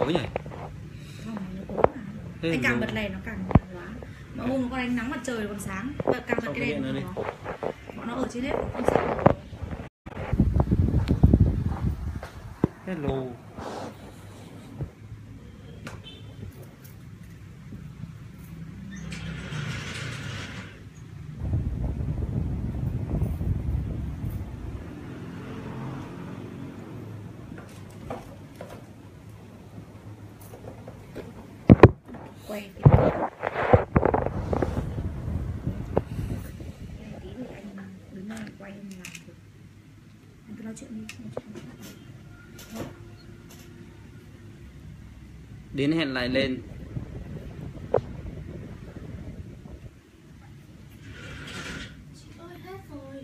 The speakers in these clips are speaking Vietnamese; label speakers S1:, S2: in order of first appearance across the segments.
S1: nhỉ?
S2: Không, nó tối mà. Anh càng bật đèn nó càng lóa. Mà hôm nó còn ánh nắng mặt trời còn sáng. Càng bật cái đèn nó lóa. Bọn nó ở trên hết không sao.
S1: Hello.
S2: Quay tí thì anh đứng đây quay anh làm được. Anh cứ nói chuyện đi.
S1: Đến hẹn lại lên.
S2: Chị ơi hết rồi.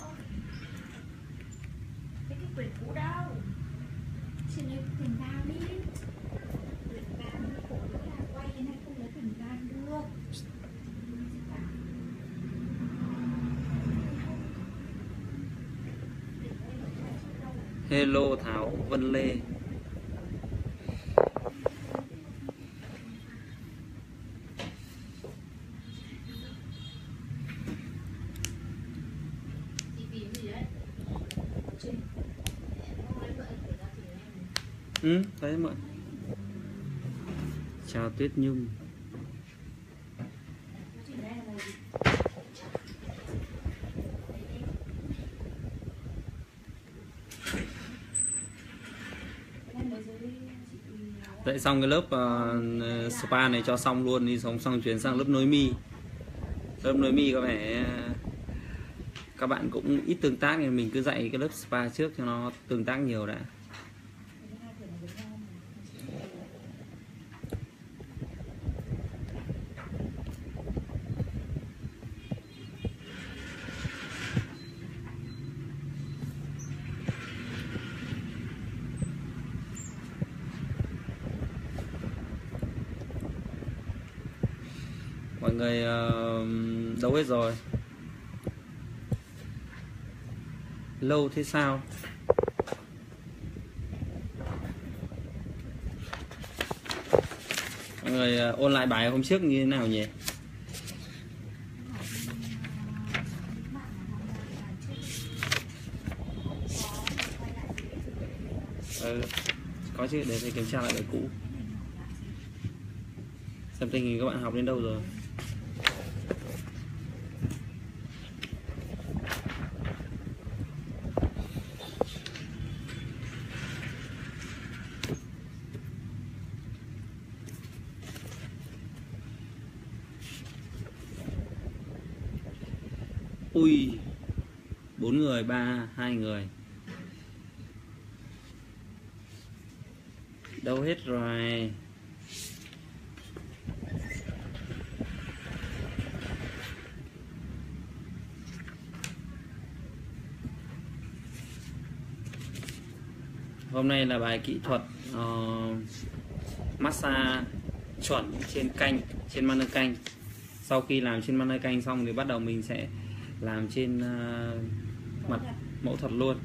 S2: Cái quyển cũ đâu? Chị lấy quyển vàng đi. Quyển vàng như khổ nữa là quay thế này không lấy quyển vàng được.
S1: Hello Thảo Vân Lê. Ừ, đấy mượn. Chào Tuyết Nhung. Dạy xong cái lớp spa này cho xong luôn đi, xong chuyển sang lớp nối mi. Lớp nối mi có vẻ các bạn cũng ít tương tác nên mình cứ dạy cái lớp spa trước cho nó tương tác nhiều đã. Mọi người đâu hết rồi? Lâu thế sao? Mọi người ôn lại bài hôm trước như thế nào nhỉ? Có chứ, để thầy kiểm tra lại bài cũ. Xem tình hình các bạn học đến đâu rồi. Ui, 4 người, 2 người. Đâu hết rồi? Hôm nay là bài kỹ thuật massage chuẩn trên canh, trên manual canh. Sau khi làm trên manual canh xong thì bắt đầu mình sẽ làm trên mặt mẫu thuật luôn.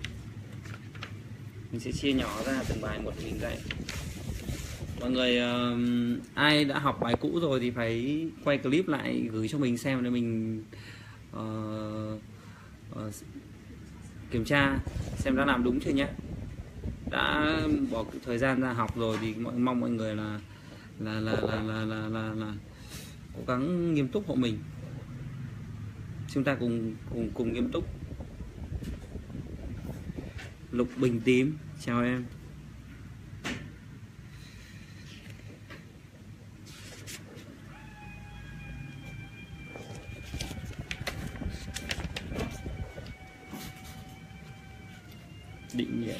S1: Mình sẽ chia nhỏ ra từng bài một mình dạy. Mọi người ai đã học bài cũ rồi thì phải quay clip lại gửi cho mình xem để mình kiểm tra xem đã làm đúng chưa nhé. Đã bỏ thời gian ra học rồi thì mong mọi người là cố gắng nghiêm túc hộ mình. Chúng ta cùng nghiêm túc. Lục Bình Tím, chào em. Định nghĩa.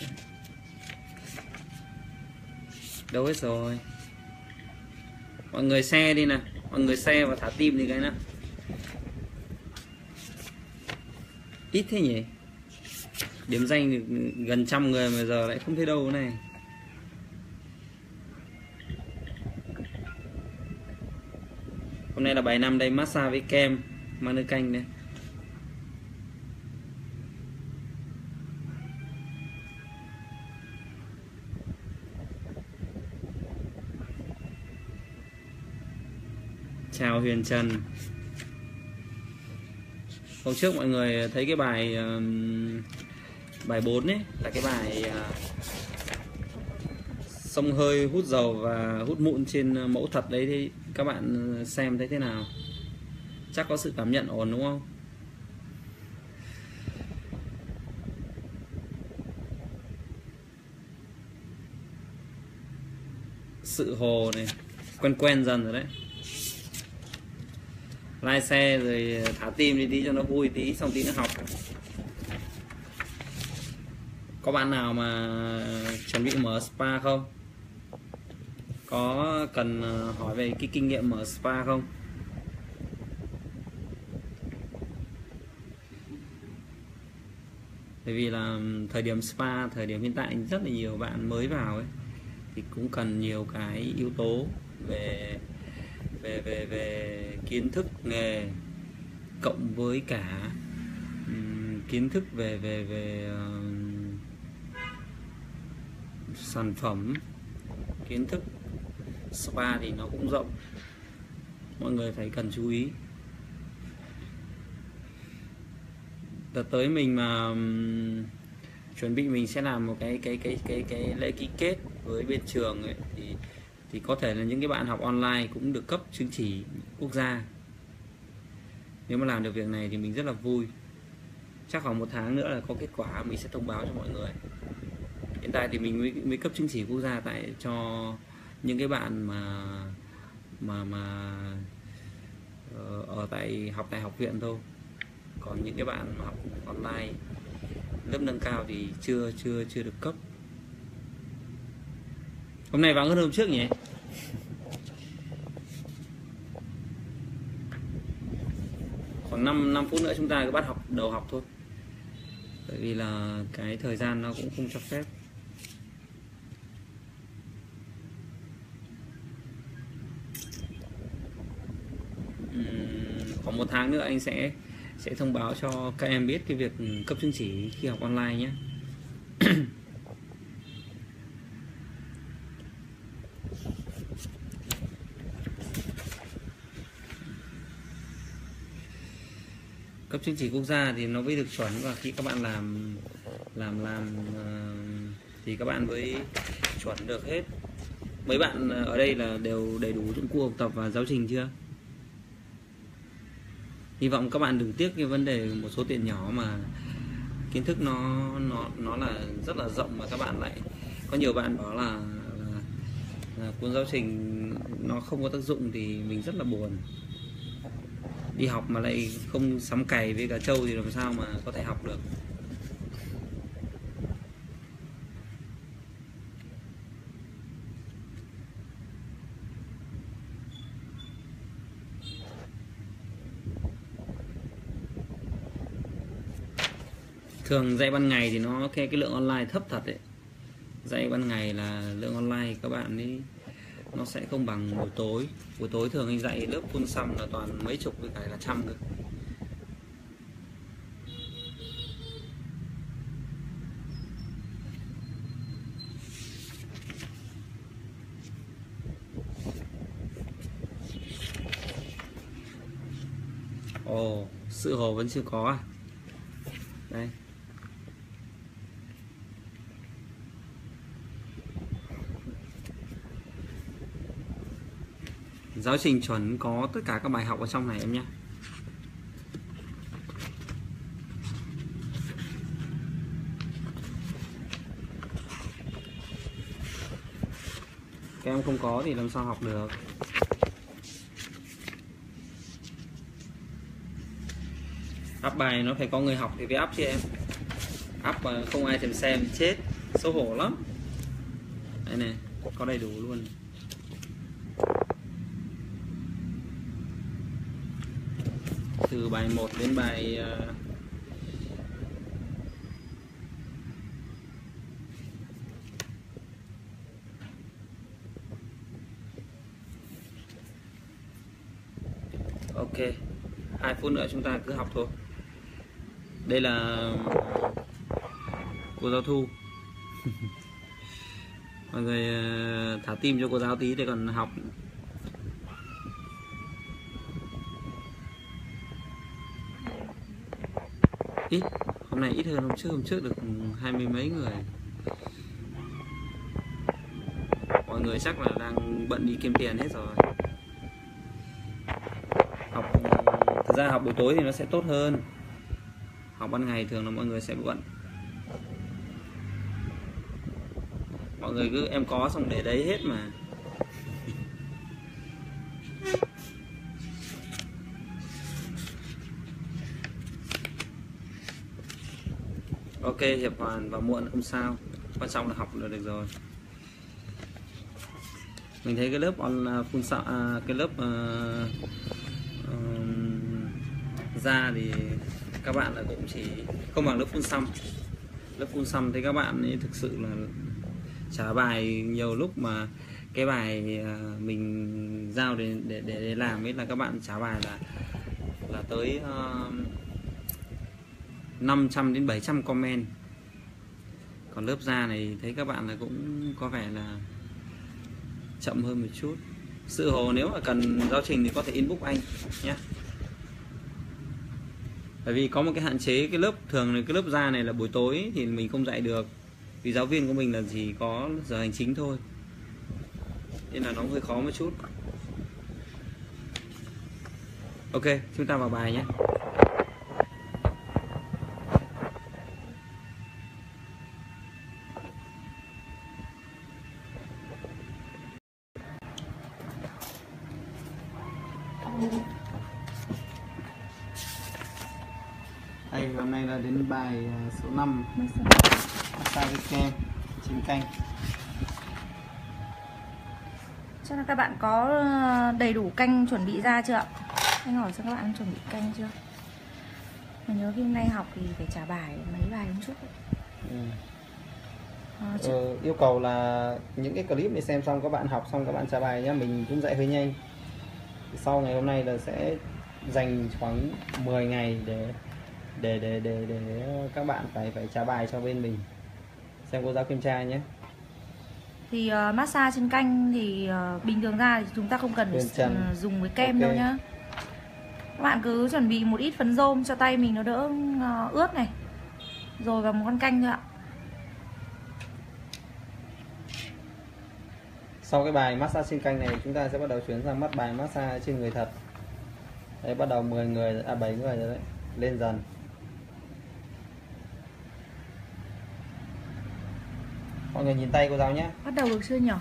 S1: Đâu hết rồi? Mọi người share đi nè, mọi người share và thả tim đi cái nào. Ít thế nhỉ? Điểm danh gần 100 người mà giờ lại không thấy đâu này. Hôm nay là bài 5 đây, massage với kem manual canh đây. Chào Huyền Trần. Hôm trước mọi người thấy cái bài 4 ấy là cái bài xông hơi hút dầu và hút mụn trên mẫu thật đấy, thì các bạn xem thấy thế nào? Chắc có sự cảm nhận ổn đúng không? Sự hồ này quen dần rồi đấy. Like xe rồi thả tim đi tí cho nó vui tí, xong tí nữa học. Có bạn nào mà chuẩn bị mở spa không? Có cần hỏi về cái kinh nghiệm mở spa không? Bởi vì là thời điểm spa, thời điểm hiện tại rất là nhiều bạn mới vào ấy, thì cũng cần nhiều cái yếu tố về kiến thức nghề, cộng với cả kiến thức về sản phẩm. Kiến thức spa thì nó cũng rộng, mọi người phải cần chú ý. Đợt tới mình mà chuẩn bị mình sẽ làm một cái lễ ký kết với bên trường ấy, thì có thể là những cái bạn học online cũng được cấp chứng chỉ quốc gia. Nếu mà làm được việc này thì mình rất là vui. Chắc khoảng 1 tháng nữa là có kết quả, mình sẽ thông báo cho mọi người. Hiện tại thì mình mới cấp chứng chỉ quốc gia tại cho những cái bạn mà ở tại học viện thôi. Còn những cái bạn mà học online lớp nâng cao thì chưa được cấp. Hôm nay vắng hơn hôm trước nhỉ? Khoảng 5 phút nữa chúng ta cứ bắt đầu học thôi. Bởi vì là cái thời gian nó cũng không cho phép. Khoảng 1 tháng nữa anh sẽ thông báo cho các em biết cái việc cấp chứng chỉ khi học online nhé. Cấp chứng chỉ quốc gia thì nó mới được chuẩn, và khi các bạn làm thì các bạn mới chuẩn được hết. Mấy bạn ở đây là đều đầy đủ dụng cụ học tập và giáo trình chưa? Hy vọng các bạn đừng tiếc cái vấn đề một số tiền nhỏ, mà kiến thức nó là rất là rộng, mà các bạn lại có nhiều bạn bảo là cuốn giáo trình nó không có tác dụng thì mình rất là buồn. Đi học mà lại không sắm cày với cả trâu thì làm sao mà có thể học được. Thường dạy ban ngày thì nó cái lượng online thấp thật đấy. Dạy ban ngày là lượng online các bạn ấy nó sẽ không bằng buổi tối. Buổi tối thường anh dạy lớp full sum là toàn mấy chục với cả là trăm cơ. Ồ, sự hồ vẫn chưa có à? Đây. Giáo trình chuẩn có tất cả các bài học ở trong này em nhé. Các em không có thì làm sao học được. Up bài nó phải có người học thì phải up chứ em. Up mà không ai thèm xem chết, xấu hổ lắm. Đây này, có đầy đủ luôn. Từ bài 1 đến bài ok, 2 phút nữa chúng ta cứ học thôi. Đây là cô giáo Thu. Mọi người thả tim cho cô giáo tí để còn học. ít, hôm nay ít hơn hôm trước được 20 mấy người. Mọi người chắc là đang bận đi kiếm tiền hết rồi. Thực ra học buổi tối thì nó sẽ tốt hơn, học ban ngày thường là mọi người sẽ bận. Mọi người cứ em có xong để đấy hết mà. Ok, Hiệp hoàn vào muộn không sao, quan trọng là học được rồi. Mình thấy cái lớp cái lớp ra thì các bạn là cũng chỉ không bằng lớp full sum. Lớp full sum thì các bạn ấy thực sự là trả bài nhiều lúc mà cái bài mình giao để làm ấy là các bạn trả bài là tới 500 đến 700 comment. Còn lớp ra này thấy các bạn là cũng có vẻ là chậm hơn một chút. Sự hồ nếu mà cần giáo trình thì có thể inbox anh nhé. Bởi vì có một cái hạn chế, cái lớp thường là cái lớp ra này là buổi tối thì mình không dạy được, vì giáo viên của mình là chỉ có giờ hành chính thôi, nên là nó hơi khó một chút. Ok, chúng ta vào bài nhé. Đây, hôm nay là đến bài số 5, massage với kem, chín canh.
S2: Chắc là các bạn có đầy đủ canh chuẩn bị ra chưa ạ? Anh hỏi xem các bạn chuẩn bị canh chưa? Mình nhớ khi hôm nay học thì phải trả bài mấy bài hôm trước.
S1: Yêu cầu là những cái clip này xem xong các bạn học xong các bạn trả bài nhé. Mình cũng dạy hơi nhanh. Sau ngày hôm nay là sẽ dành khoảng 10 ngày để các bạn phải trả bài cho bên mình, xem cô giáo kiểm tra nhé.
S2: Thì massage trên canh thì bình thường ra thì chúng ta không cần phải dùng với kem đâu nhá. Các bạn cứ chuẩn bị một ít phấn rôm cho tay mình nó đỡ ướt này, rồi vào một con canh thôi ạ.
S1: Sau cái bài massage trên canh này chúng ta sẽ bắt đầu chuyển sang bài massage trên người thật. Đấy, bắt đầu 10 người, 7 người rồi đấy, lên dần. Mọi người nhìn tay cô giáo nhé.
S2: Bắt đầu được chưa nhỉ?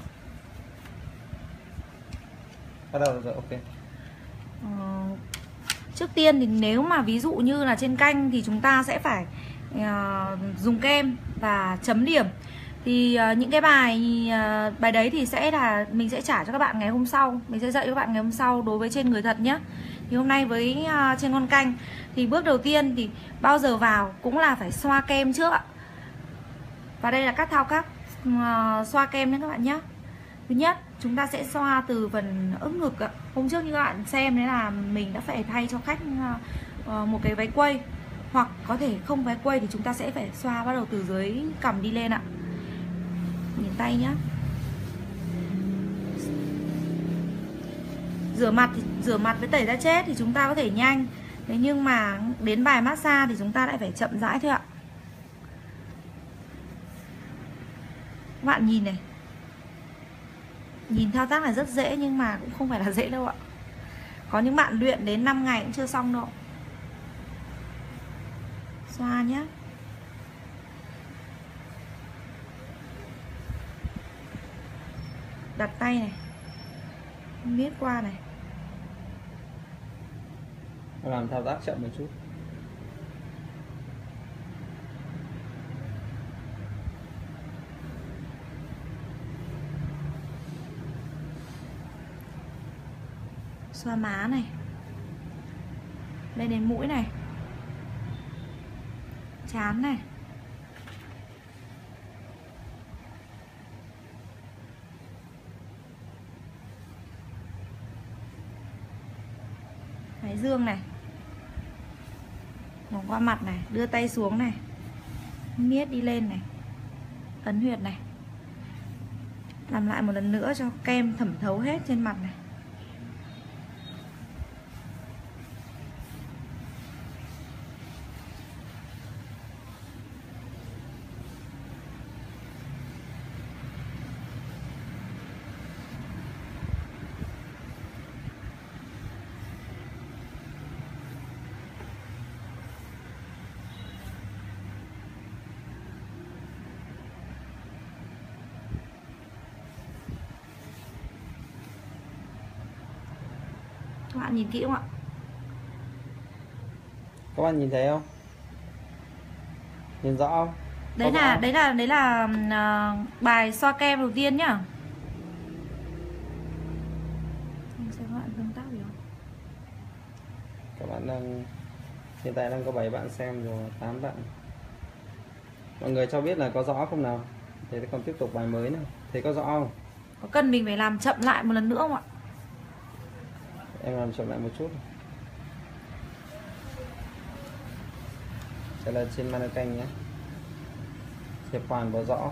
S1: Bắt đầu rồi, ok.
S2: Trước tiên thì nếu mà ví dụ như là trên canh thì chúng ta sẽ phải dùng kem và chấm điểm. Thì những cái bài đấy thì sẽ là mình sẽ trả cho các bạn ngày hôm sau, mình sẽ dạy cho các bạn ngày hôm sau đối với trên người thật nhé. Thì hôm nay với trên con canh thì bước đầu tiên thì bao giờ vào cũng là phải xoa kem trước ạ. Và đây là các thao tác xoa kem nhé các bạn nhé. Thứ nhất, chúng ta sẽ xoa từ phần ức ngực ạ. Hôm trước như các bạn xem đấy là mình đã phải thay cho khách một cái váy quây, hoặc có thể không váy quây thì chúng ta sẽ phải xoa bắt đầu từ dưới cằm đi lên ạ. Nhìn tay nhé. Rửa mặt với tẩy da chết thì chúng ta có thể nhanh. Thế nhưng mà đến bài massage thì chúng ta lại phải chậm rãi thôi ạ. Các bạn nhìn này. Nhìn thao tác là rất dễ nhưng mà cũng không phải là dễ đâu ạ. Có những bạn luyện đến 5 ngày cũng chưa xong đâu. Xoa nhé. Đặt tay này, miết qua này.
S1: Làm thao tác chậm một chút.
S2: Xoa má này, lên đến mũi này, trán này, thái dương này, vòng qua mặt này, đưa tay xuống này, miết đi lên này, ấn huyệt này. Làm lại một lần nữa cho kem thẩm thấu hết trên mặt này. Các bạn nhìn kỹ không ạ?
S1: Các bạn nhìn thấy không? Nhìn rõ không?
S2: Đấy là bài xoa kem đầu tiên nhá. Xem các bạn tương tác gì không?
S1: Các bạn đang hiện tại đang có 7 bạn xem rồi, 8 bạn. Mọi người cho biết là có rõ không nào? Thế còn tiếp tục bài mới này. Thấy có rõ không?
S2: Có cần mình phải làm chậm lại một lần nữa không ạ?
S1: Em làm chậm lại một chút. Đây là trên màn canh nhé. Hiệp hoàn có rõ.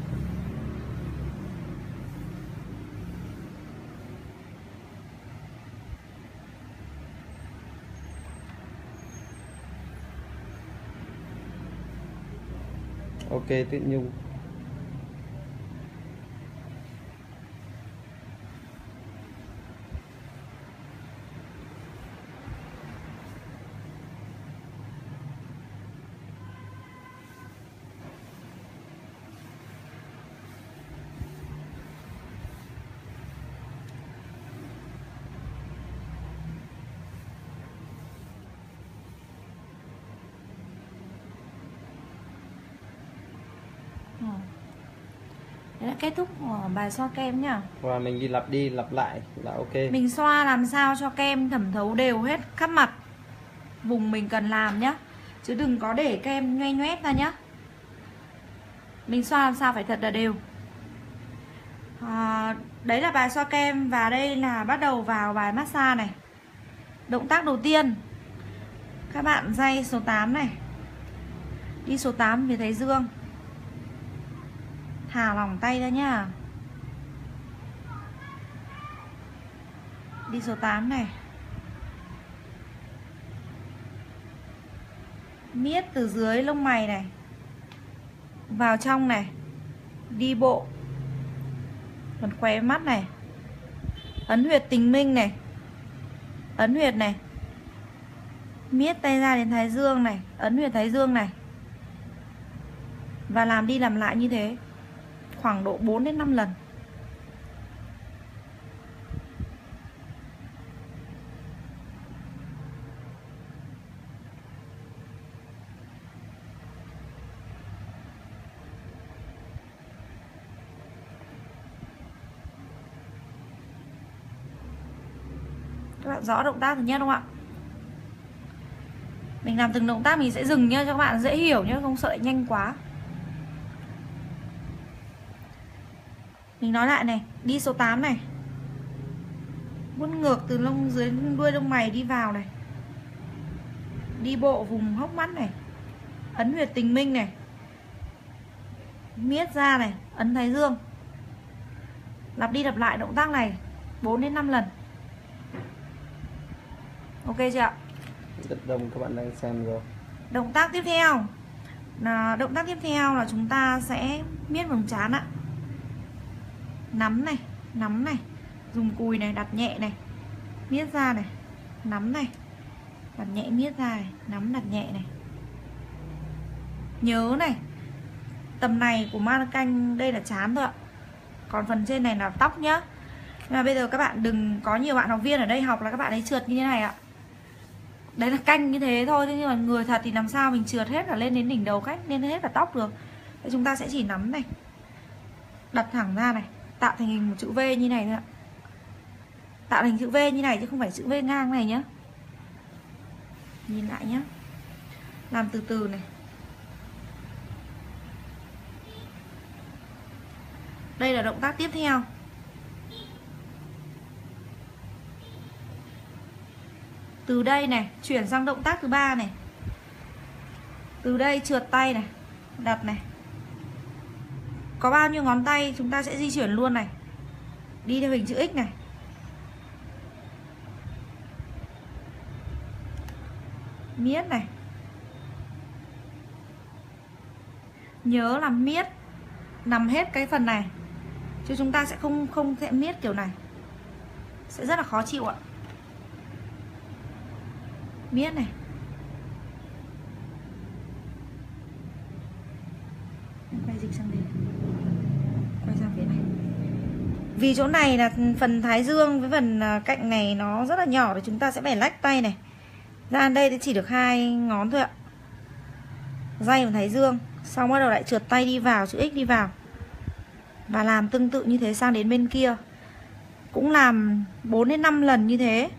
S1: Ok, Tuyết Nhung.
S2: Đấy là kết thúc của bài xoa kem nhá.
S1: Và mình đi lặp lại là ok.
S2: Mình xoa làm sao cho kem thẩm thấu đều hết khắp mặt vùng mình cần làm nhá. Chứ đừng có để kem nhoe nhoét ra nhá. Mình xoa làm sao phải thật là đều. Đấy là bài xoa kem. Và đây là bắt đầu vào bài massage này. Động tác đầu tiên, các bạn day số 8 này. Đi số 8 về thái dương. Thả lỏng tay ra nhá. Đi số 8 này. Miết từ dưới lông mày này vào trong này. Đi bộ phần khóe mắt này. Ấn huyệt tình minh này. Ấn huyệt này. Miết tay ra đến thái dương này. Ấn huyệt thái dương này. Và làm đi làm lại như thế khoảng độ 4 đến 5 lần. Các bạn rõ động tác thứ nhất không ạ? Mình làm từng động tác mình sẽ dừng nhá cho các bạn dễ hiểu nhá, không sợ lại nhanh quá. Mình nói lại này, đi số 8 này. Vuốt ngược từ lông dưới đuôi lông mày đi vào này. Đi bộ vùng hốc mắt này. Ấn huyệt tình minh này. Miết ra này, ấn thái dương. Lặp đi lặp lại động tác này 4 đến 5 lần. Ok chưa ạ?
S1: Rất đông các bạn đang xem rồi.
S2: Động tác tiếp theo là chúng ta sẽ miết vòng trán ạ. Nắm này, dùng cùi này, đặt nhẹ này, miết ra này, nắm này, đặt nhẹ miết ra này, nắm đặt nhẹ này. Nhớ này, tầm này của ma canh đây là trán thôi ạ. Còn phần trên này là tóc nhá. Nhưng mà bây giờ các bạn đừng có nhiều bạn học viên ở đây học là các bạn ấy trượt như thế này ạ. Đấy là canh như thế thôi, nhưng mà người thật thì làm sao mình trượt hết cả lên đến đỉnh đầu cách, lên hết cả tóc được. Thế chúng ta sẽ chỉ nắm này, đặt thẳng ra này, tạo thành hình một chữ V như này thôi ạ. Tạo thành chữ V như này chứ không phải chữ V ngang này nhá. Nhìn lại nhá. Làm từ từ này. Đây là động tác tiếp theo. Từ đây này, chuyển sang động tác thứ 3 này. Từ đây trượt tay này, đặt này. Có bao nhiêu ngón tay chúng ta sẽ di chuyển luôn này. Đi theo hình chữ X này. Miết này. Nhớ là miết nằm hết cái phần này, chứ chúng ta sẽ không thể miết kiểu này, sẽ rất là khó chịu ạ. Miết này. Quay dịch sang đây, quay sang phía này. Vì chỗ này là phần thái dương với phần cạnh này nó rất là nhỏ thì chúng ta sẽ phải lách tay này ra đây thì chỉ được 2 ngón thôi ạ. Day vào thái dương, xong bắt đầu lại trượt tay đi vào, chữ X đi vào. Và làm tương tự như thế sang đến bên kia. Cũng làm 4 đến 5 lần như thế.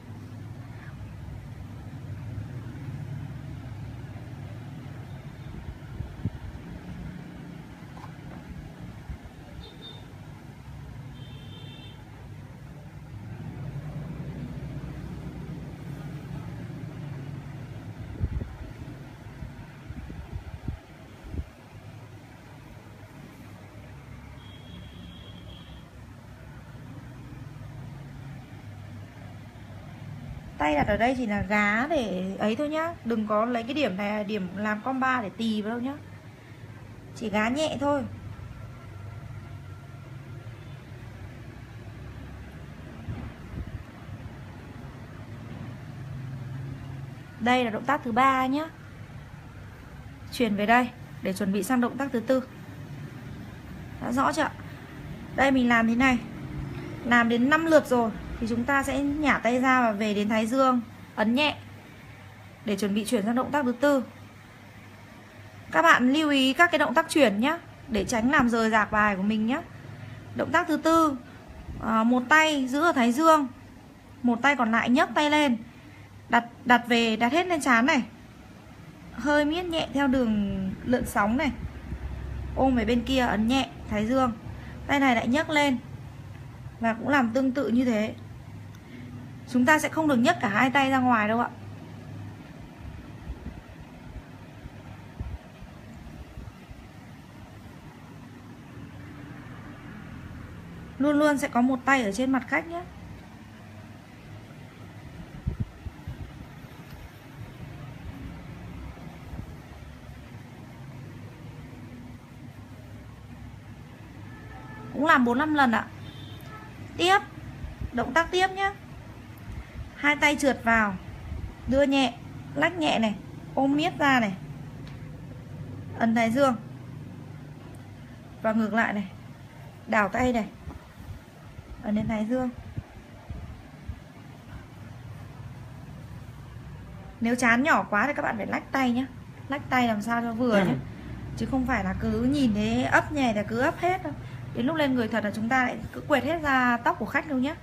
S2: Tay đặt ở đây chỉ là gá để ấy thôi nhá. Đừng có lấy cái điểm này là điểm làm comba để tì vào đâu nhá. Chỉ gá nhẹ thôi. Đây là động tác thứ 3 nhá. Chuyển về đây để chuẩn bị sang động tác thứ 4. Đã rõ chưa? Đây mình làm thế này. Làm đến 5 lượt rồi thì chúng ta sẽ nhả tay ra và về đến thái dương, ấn nhẹ để chuẩn bị chuyển sang động tác thứ 4. Các bạn lưu ý các cái động tác chuyển nhé, để tránh làm rời rạc bài của mình nhé. Động tác thứ 4, một tay giữ ở thái dương, một tay còn lại nhấc tay lên, đặt hết lên trán này, hơi miết nhẹ theo đường lượn sóng này, ôm về bên kia, ấn nhẹ thái dương, tay này lại nhấc lên. Và cũng làm tương tự như thế. Chúng ta sẽ không được nhấc cả hai tay ra ngoài đâu ạ. Luôn luôn sẽ có một tay ở trên mặt khách nhé. Cũng làm 4-5 lần ạ. Tiếp, động tác tiếp nhé. Hai tay trượt vào, đưa nhẹ, lách nhẹ này, ôm miết ra này, ấn thái dương. Và ngược lại này, đảo tay này, ấn đến thái dương. Nếu chán nhỏ quá thì các bạn phải lách tay nhé. Lách tay làm sao cho vừa nhé. Chứ không phải là cứ nhìn thấy ấp nhẹ là cứ ấp hết đâu. Đến lúc lên người thật là chúng ta lại cứ quệt hết ra tóc của khách đâu nhé.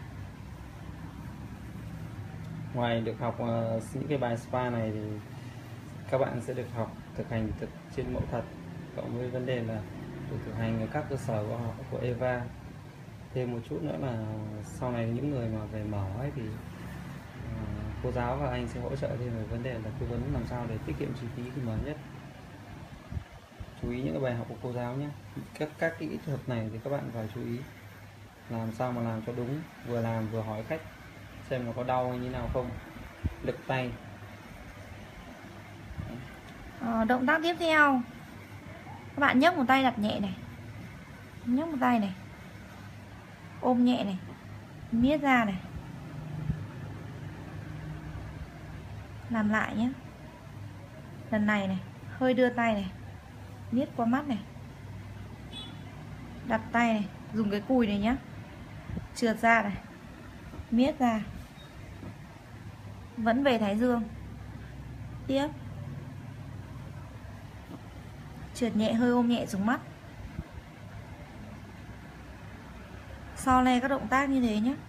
S1: Ngoài được học những cái bài spa này thì các bạn sẽ được học thực hành trên mẫu thật, cộng với vấn đề là được thực hành ở các cơ sở của Eva. Thêm một chút nữa là sau này những người mà về mở ấy thì cô giáo và anh sẽ hỗ trợ thêm về vấn đề là tư vấn làm sao để tiết kiệm chi phí khi mở nhất. Chú ý những cái bài học của cô giáo nhé. Các cái kỹ thuật này thì các bạn phải chú ý làm sao mà làm cho đúng, vừa làm vừa hỏi khách xem nó có đau hay như nào không, lực tay.
S2: Động tác tiếp theo, các bạn nhấc một tay đặt nhẹ này, nhấc một tay này, ôm nhẹ này, miết ra này, làm lại nhé. Lần này này, hơi đưa tay này, miết qua mắt này, đặt tay này, dùng cái cùi này nhé, trượt ra này, miết ra, vẫn về thái dương. Tiếp, trượt nhẹ, hơi ôm nhẹ xuống mắt. Sau này các động tác như thế nhé.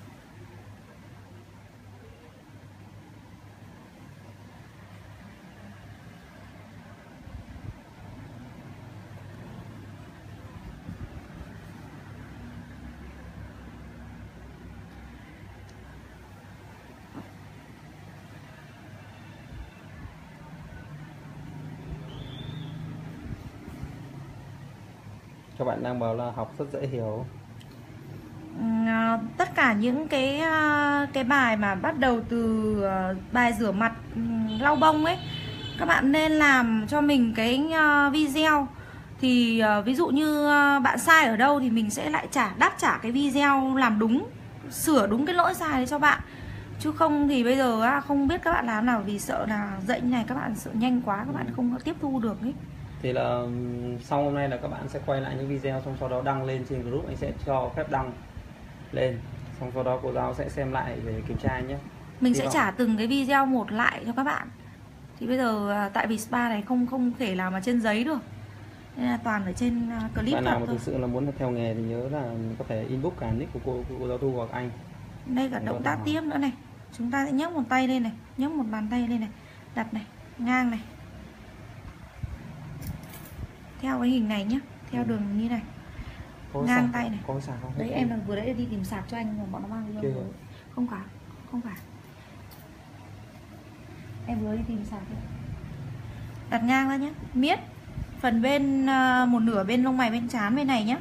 S1: Các bạn đang bảo là học rất dễ hiểu.
S2: Tất cả những cái bài mà bắt đầu từ bài rửa mặt, lau bông ấy, các bạn nên làm cho mình cái video. Thì ví dụ như bạn sai ở đâu thì mình sẽ lại đáp trả cái video làm đúng, sửa đúng cái lỗi sai đấy cho bạn. Chứ không thì bây giờ không biết các bạn làm nào, vì sợ là dạy như này các bạn sợ nhanh quá, các bạn không tiếp thu được ấy.
S1: Thì là sau hôm nay là các bạn sẽ quay lại những video, xong sau đó đăng lên trên group, anh sẽ cho phép đăng lên, xong sau đó cô giáo sẽ xem lại để kiểm tra nhé.
S2: Mình sẽ trả từng cái video một lại cho các bạn. Thì bây giờ tại vì spa này không thể làm ở trên giấy được, nên là toàn ở trên clip.
S1: Bạn nào mà thực sự là muốn theo nghề thì nhớ là có thể inbox cả nick của cô giáo Thu hoặc anh.
S2: Đây cả động tác tiếp nữa này. Chúng ta sẽ nhấc một tay lên này, nhấc một bàn tay lên này, đặt này, ngang này, theo cái hình này nhé, theo đường như này, ngang tay này.
S1: Có sạc không?
S2: Đấy em vừa đấy đi tìm sạc cho anh mà bọn nó mang đi đâu? Không phải. Em vừa đi tìm sạc đi. Đặt ngang ra nhé, miết phần bên một nửa bên lông mày bên trán bên này nhé.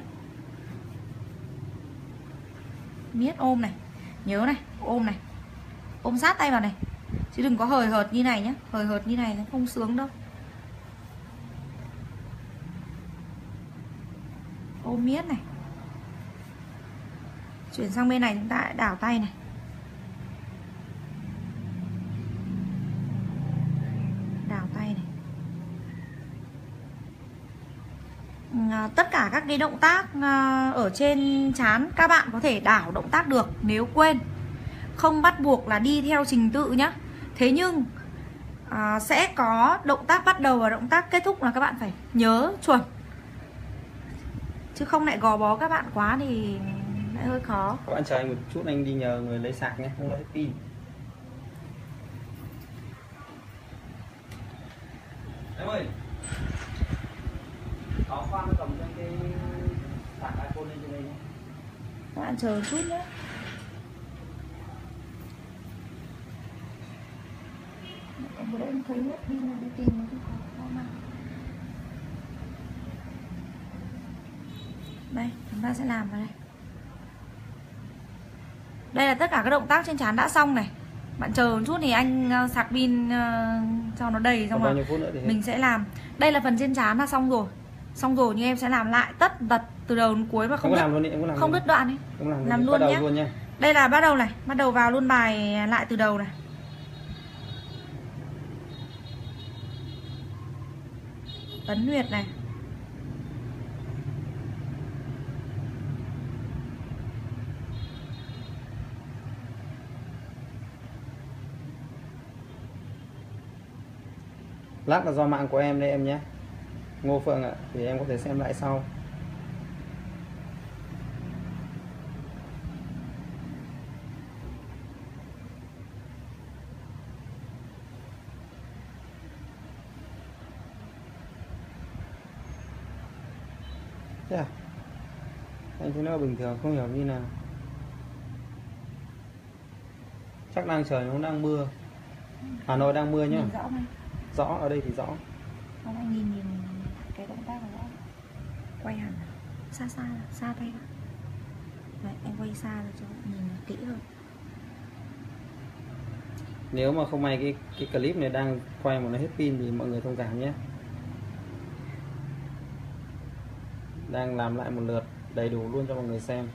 S2: Miết ôm này, nhớ này, ôm này, ôm sát tay vào này, chứ đừng có hời hợt như này nhé. Hời hợt như này nó không sướng đâu. Ôm miết này. Chuyển sang bên này chúng ta đảo tay này, đảo tay này. Tất cả các cái động tác ở trên trán các bạn có thể đảo động tác được nếu quên. Không bắt buộc là đi theo trình tự nhá. Thế nhưng sẽ có động tác bắt đầu và động tác kết thúc là các bạn phải nhớ chuẩn, chứ không lại gò bó các bạn quá thì lại hơi khó.
S1: Các bạn chờ anh một chút, anh đi nhờ người lấy sạc nhé, không lấy pin. Em ơi, có khoan cầm cho cái sạc iPhone lên trên đây nhé.
S2: Các bạn chờ một chút nhé. Vừa đấy em thấy mất pin là đi tìm nó không có mà. Đây, chúng ta sẽ làm vào đây. Đây là tất cả các động tác trên trán đã xong này. Bạn chờ một chút thì anh sạc pin cho nó đầy, xong rồi mình sẽ làm. Đây là phần trên trán là xong rồi. Xong rồi nhưng em sẽ làm lại tất tật từ đầu đến cuối mà không đứt đoạn ấy. Làm luôn nhé. Đây là bắt đầu này, bắt đầu vào luôn bài lại từ đầu này. Ấn huyệt này.
S1: Lát là do mạng của em đây em nhé, Ngô Phượng ạ, thì em có thể xem lại sau. Thế à? Anh thấy nó bình thường, không hiểu như nào. Chắc đang trời nó đang mưa. Hà Nội đang mưa nhá. Rõ, ở đây thì rõ.
S2: Không, anh nhìn cái động tác là rõ. Quay hẳn xa tay ra. Đấy, anh quay xa ra cho nhìn kỹ hơn.
S1: Nếu mà không may cái clip này đang quay mà nó hết pin thì mọi người thông cảm nhé. Đang làm lại một lượt đầy đủ luôn cho mọi người xem.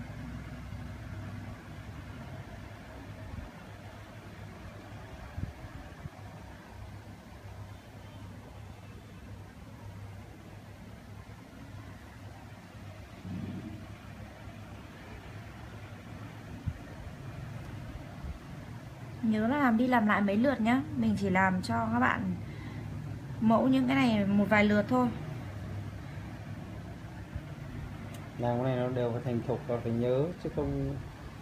S2: Nhớ là làm đi làm lại mấy lượt nhá. Mình chỉ làm cho các bạn mẫu những cái này một vài lượt thôi.
S1: Làm cái này nó đều phải thành thục và phải nhớ chứ không.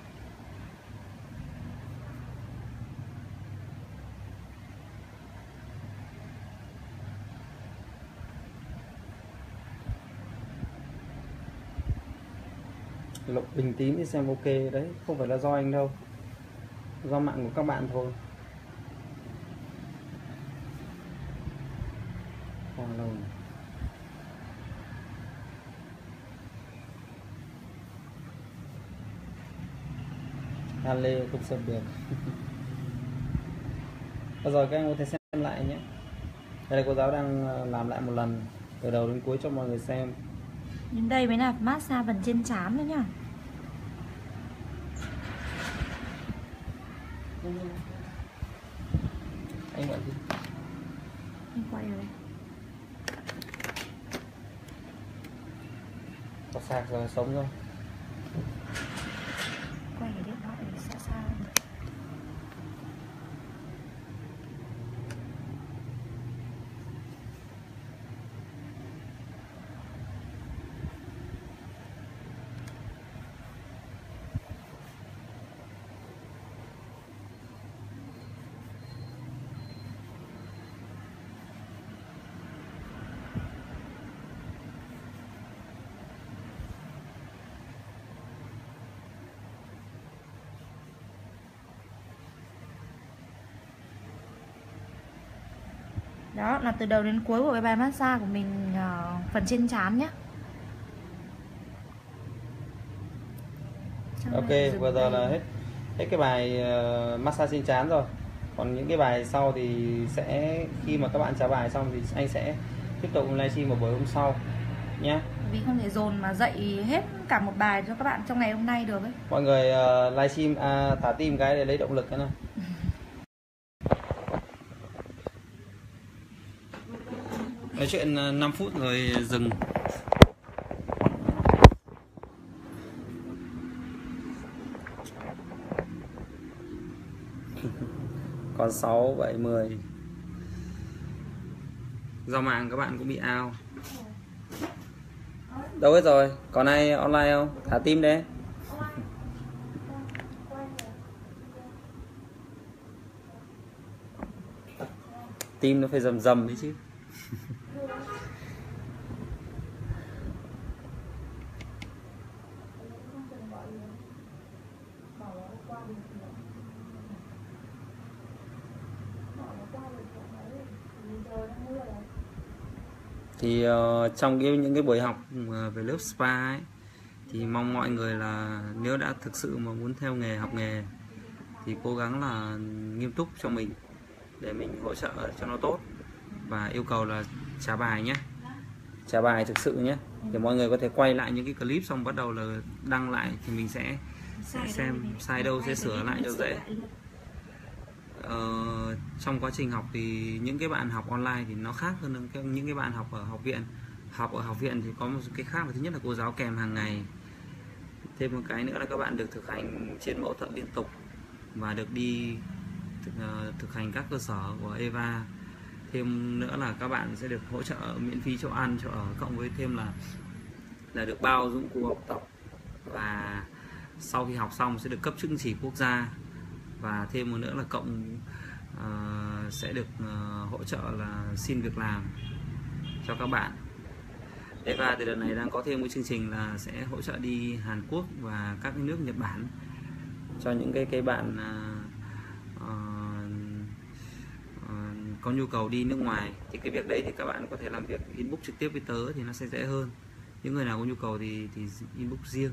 S1: Lộc bình tĩnh đi xem ok đấy, không phải là do anh đâu, do mạng của các bạn thôi. Lâu này. An Lê không xem được. Rồi các anh có thể xem lại nhé. Đây là cô giáo đang làm lại một lần từ đầu đến cuối cho mọi người xem.
S2: Đến đây mới là massage phần trên trán nữa nhá.
S1: Anh gọi gì?
S2: Anh quay ở đây.
S1: sạc rồi sống rồi.
S2: Quay cái điện thoại để xa xa. Đó là từ đầu đến cuối của cái bài massage của mình, phần trên trán nhé.
S1: Ok, vừa giờ là hết cái bài massage trên trán rồi. Còn những cái bài sau thì sẽ khi mà các bạn trả bài xong thì anh sẽ tiếp tục livestream vào buổi hôm sau nhé.
S2: Vì không thể dồn mà dạy hết cả một bài cho các bạn trong ngày hôm nay được ấy.
S1: Mọi người livestream thả tim cái để lấy động lực cái này. Nói chuyện 5 phút rồi dừng. Còn 6, 7, 10. Do mạng các bạn cũng bị out. Đâu hết rồi? Còn ai online không? Thả tim đấy. Tim nó phải rầm rầm đấy chứ. Thì trong những cái buổi học về lớp spa ấy, thì mong mọi người là nếu đã thực sự mà muốn theo nghề, học nghề thì cố gắng là nghiêm túc cho mình để mình hỗ trợ cho nó tốt, và yêu cầu là trả bài nhé, trả bài thực sự nhé, để mọi người có thể quay lại những cái clip xong bắt đầu là đăng lại thì mình sẽ xem sai đâu sẽ sửa lại cho dễ. Trong quá trình học thì những cái bạn học online thì nó khác hơn những cái bạn học ở học viện. Học ở học viện thì có một cái khác là thứ nhất là cô giáo kèm hàng ngày, thêm một cái nữa là các bạn được thực hành trên mẫu thợ liên tục và được đi thực hành các cơ sở của Eva. Thêm nữa là các bạn sẽ được hỗ trợ miễn phí chỗ ăn, chỗ ở, cộng với thêm là được bao dụng cụ học tập, và sau khi học xong sẽ được cấp chứng chỉ quốc gia, và thêm một nữa là cộng sẽ được hỗ trợ là xin việc làm cho các bạn. Eva từ đợt này đang có thêm một chương trình là sẽ hỗ trợ đi Hàn Quốc và các nước Nhật Bản cho những cái bạn có nhu cầu đi nước ngoài. Thì cái việc đấy thì các bạn có thể làm việc inbox trực tiếp với tớ thì nó sẽ dễ hơn. Những người nào có nhu cầu thì inbox riêng.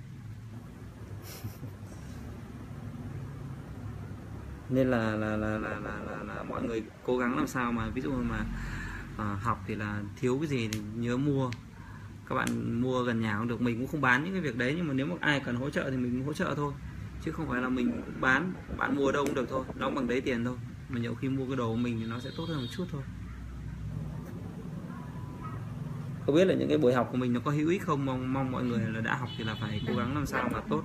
S1: Nên là mọi người cố gắng làm sao mà ví dụ mà học thì là thiếu cái gì thì nhớ mua. Các bạn mua gần nhà cũng được, mình cũng không bán những cái việc đấy, nhưng mà nếu mà ai cần hỗ trợ thì mình hỗ trợ thôi, chứ không phải là mình bán. Bạn mua đâu cũng được thôi, nó cũng bằng đấy tiền thôi, mà nhiều khi mua cái đồ của mình thì nó sẽ tốt hơn một chút thôi. Không biết là những cái buổi học của mình nó có hữu ích không, mong mọi người là đã học thì là phải cố gắng làm sao mà tốt.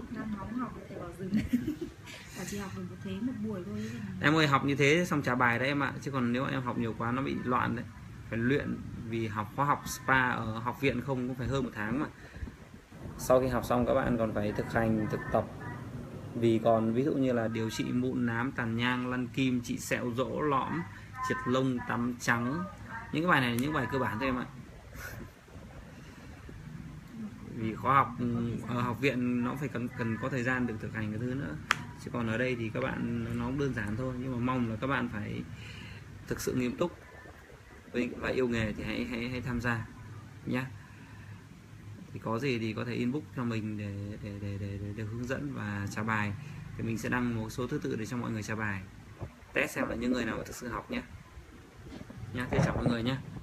S2: Chỉ học được thế một buổi thôi.
S1: Em ơi, học như thế xong trả bài đấy em ạ, chứ còn nếu em học nhiều quá nó bị loạn đấy. Phải luyện, vì học khóa học spa ở học viện không cũng phải hơn 1 tháng mà. Sau khi học xong các bạn còn phải thực hành, thực tập. Vì còn ví dụ như là điều trị mụn nám, tàn nhang, lăn kim, trị sẹo rỗ, lõm, triệt lông, tắm trắng. Những cái bài này là những bài cơ bản thôi em ạ. Vì khóa học ở học viện nó phải cần có thời gian được thực hành cái thứ nữa, chứ còn ở đây thì các bạn nó cũng đơn giản thôi. Nhưng mà mong là các bạn phải thực sự nghiêm túc và yêu nghề thì hãy tham gia nhé. Thì có gì thì có thể inbox cho mình để hướng dẫn và trả bài, thì mình sẽ đăng một số thứ tự để cho mọi người trả bài, test xem là những người nào thực sự học nhé. Thế chào mọi người nhé.